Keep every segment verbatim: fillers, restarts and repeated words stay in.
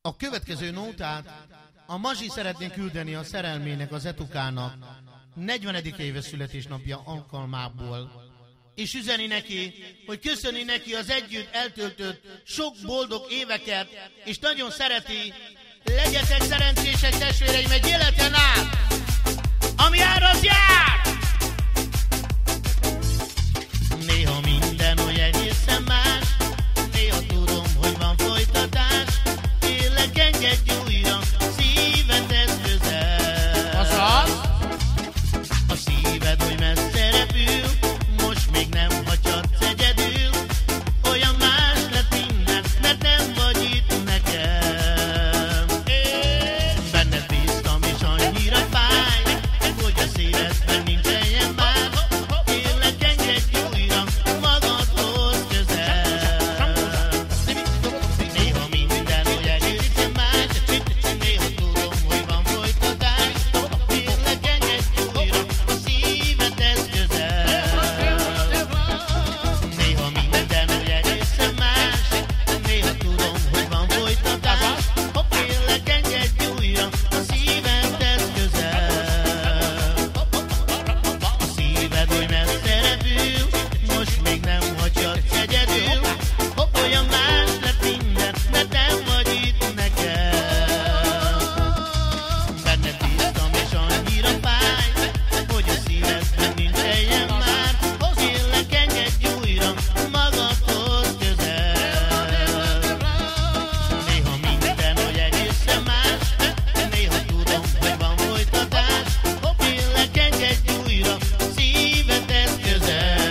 A következő nótát a Mazsi szeretné küldeni a szerelmének, az Etukának negyvenedik éves születésnapja alkalmából. És üzeni neki, hogy köszöni neki az együtt eltöltött sok boldog éveket, és nagyon szereti. Legyetek szerencsések, testvéreim, egy életen át, ami jár, az jár! Néha minden olyan egészen más, néha tudom, hogy van folytatás, kérlek engedj újra, szíved ez közel. Azaz? A szíved oly messze repül, most még nem hagyhatsz egyedül, olyan más lett minden, mert nem vagy itt nekem. Benned bíztam és annyira fáj, hogy a szívedben nincs helyen már, kérlek engedj újra magadhoz közel. Néha minden olyan egészen más, néha tudom, hogy van folytatás, kérlek engedj újra, a szíved ez közel. Néha minden olyan egészen más, néha tudom, hogy van folytatás, kérlek engedj újra, a szíved ez közel. A szíved oly messze repül, most még nem hagyhatsz egyedül, olyan más lett minden, mert nem vagy itt nekem. Benned bíztam és annyira fáj, hogy a szívedben nincs helyen már, kérlek engedj újra magadhoz közel. Néha minden oly egészen más, néha tudom, hogy van folytatás, kérlek engedj újra, szíved ez közel.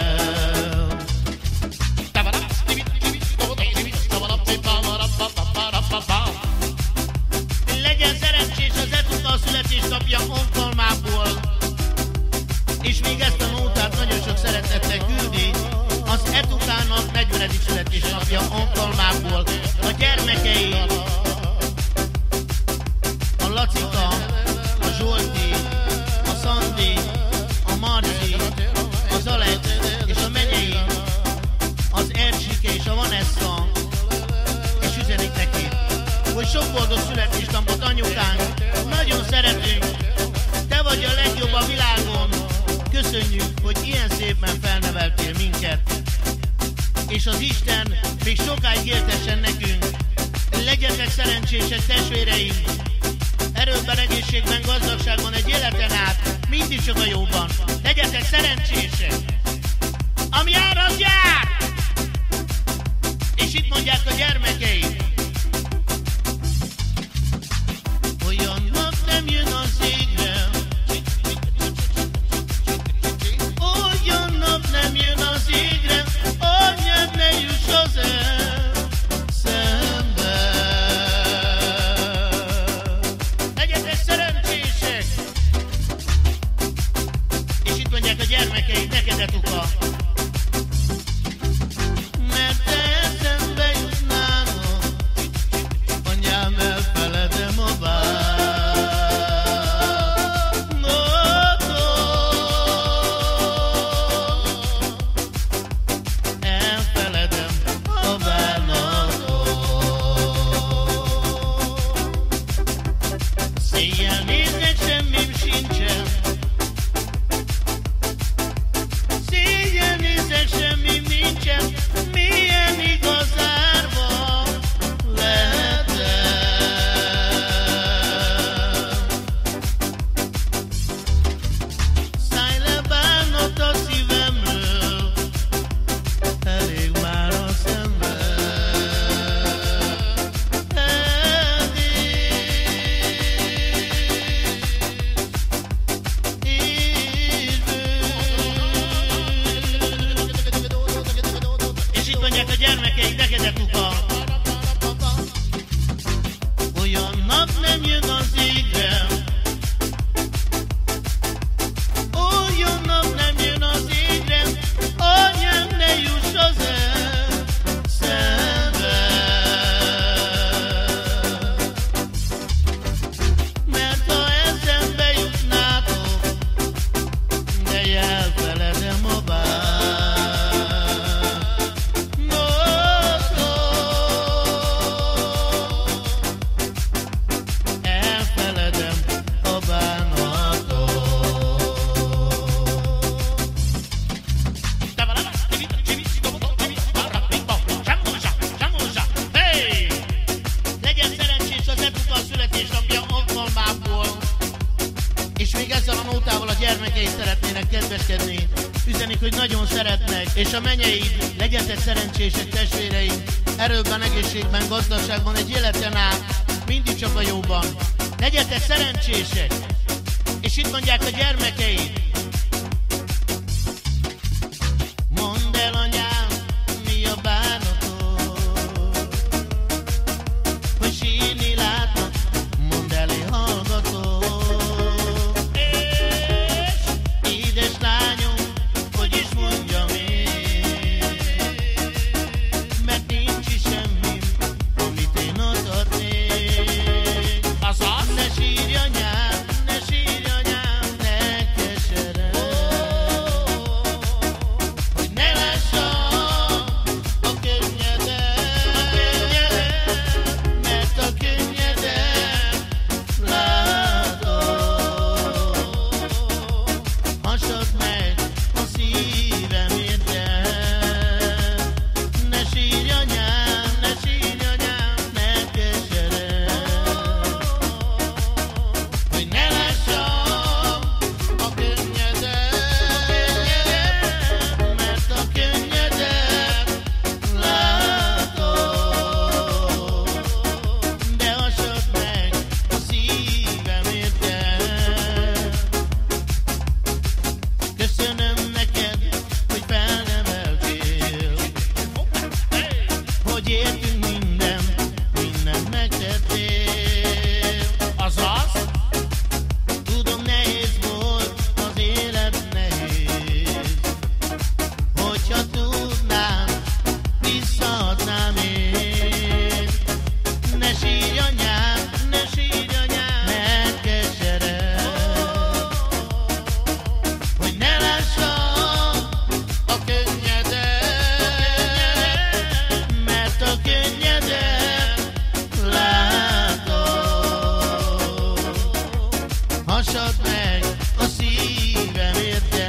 Legyen szerencsés az Etuka születésnapja alkalmából, és még ezt a nótát nagyon sok szeretettel küldi az Etukának negyvenedik születésnapja alkalmából a gyermekei, a Lacika, a Zsolti, a Szandi, a Marci, az Alex és a Menyei, az Erzsike és a Vanessa, és üzenik neki, hogy sok boldog születésnapot anyukánk, nagyon szeretünk, te vagy a legjobb a világon, köszönjük, hogy ilyen szépen felneveltél minket, és az Isten még sokáig éltessen nekünk. Legyetek szerencsések, testvéreim, erőben, egészségben, gazdagságban egy életen át, mindig csak a jóban. Legyetek szerencsések, ami jár, az jár! És itt mondják a gyermekeim, olyan nap nem jön az égre, olyan nap nem jön az égre, anyád ne juss az eszembe. Legyetek szerencsések! És itt mondják a gyermekeim, neked Etuka, mert te eszembe jutnának, hogy nagyon szeretnek, és a menyeid, legyetek szerencsések testvéreim, erőben, egészségben, gazdaságban, egy életen át, mindig csak a jóban. Legyetek szerencsések, és itt mondják a gyermekeid. Mondd el, anyám, mi a bánatot, hogy sírni látnak, mondd el, én hallgatok. És édes lányom, hogy is mondjam én, mert nincs is semmi, amit én adhatnék. Azaz, ne sírj, anyám, ne sírj, anyám, ne keseredj, hogy ne lássam a könnyedet, mert a könnyedet látom. Hasad meg a szívem érted, ne sírj, anyám, ne sírj, anyám, ne keseredj, hogy ne lássam a könnyedet, mert a könnyedet látom. De hasad meg a szívem érted. Köszönöm neked, hogy felneveltél, hogy értünk minden, mindent megtettél. Azaz, tudom, nehéz volt az élet, nehéz. Hogyha tudnám, visszaadnám én. Ne sírj, anyám, ne sírj, anyám, ne keseredj, hogy ne lássam a könnyedet, mert a könnyedet látom. Hasad meg a szívem érted.